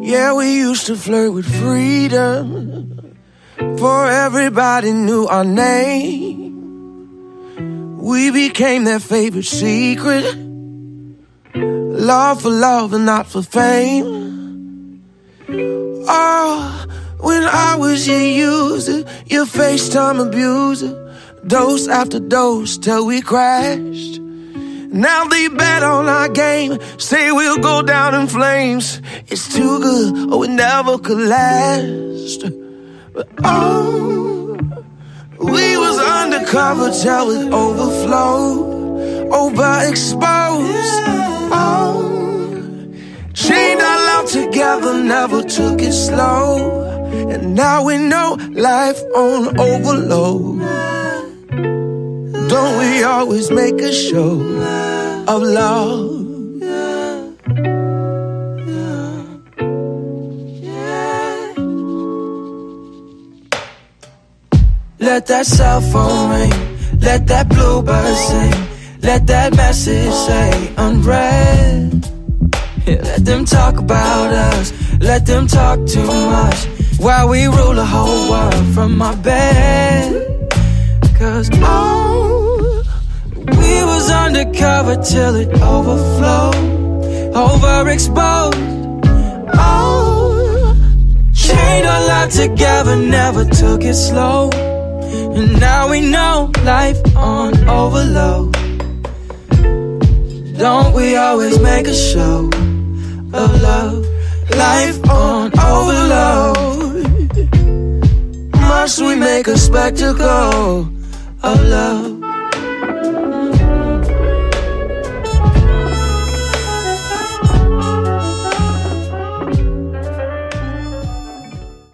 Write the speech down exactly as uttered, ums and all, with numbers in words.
Yeah, we used to flirt with freedom, for everybody knew our name. We became their favorite secret, love for love and not for fame. Oh, when I was your user, your FaceTime abuser, dose after dose till we crashed. Now they bet on our game, say we'll go down in flames. It's too good or it never could last. But oh, we was undercover till it overflowed, overexposed. Oh, chained our love together, never took it slow. And now we know life on overload. Don't we always make a show of love? Let that cell phone ring, let that bluebird sing, let that message say unread. Yeah, let them talk about us, let them talk too much, while we rule the whole world from my bed. Cause oh, we was undercover till it overflowed, overexposed. Oh, chained our life together, never took it slow. And now we know life on overload. Don't we always make a show of love? Life on overload. Must we make a spectacle of love?